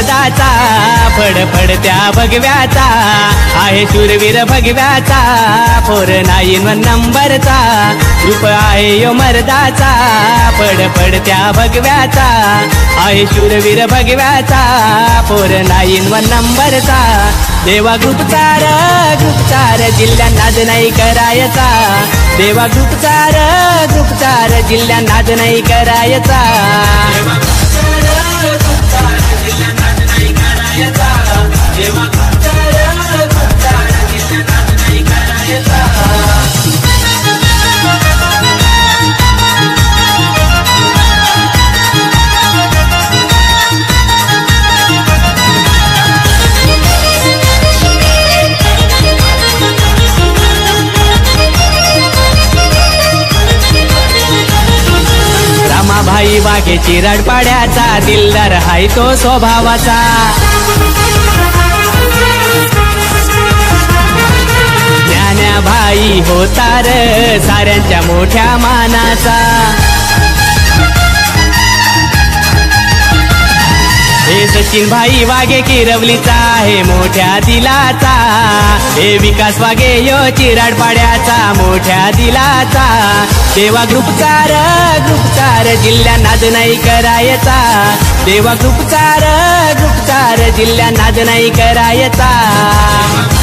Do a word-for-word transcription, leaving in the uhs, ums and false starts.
मर्दाचा फडफडत्या भगव्याचा आहे शूरवीर भगव्याचा four nine one नंबरचा रूप आहे यो मर्दाचा फडफडत्या भगव्याचा आहे शूरवीर भगव्याचा फोर नाईन वन नंबरचा देवा ग्रुप चार ग्रुप चार जिल्ह्या नाद नाही करायचा देवा ग्रुप चार ग्रुप चार जिल्ह्या नाद नाही करायचा भाई वाघे चिराड पाड्याचा दिलदार हाय तो स्वभावाचा ज्ञान्या भाई होतार साऱ्यांच्या मोठ्या मानाचा हे सचिन भाई वाघे किरवलीचा हे मोठ्या दिलाचा हे विकास वाघे यो चिराड पाड्याचा मोठ्या दिलाचा देवा ग्रुप चार ग्रुप चार जिल्ह्या नाद नाही करायचा देवा ग्रुप चार ग्रुप चार जिल्ह्या नाद नाही करायचा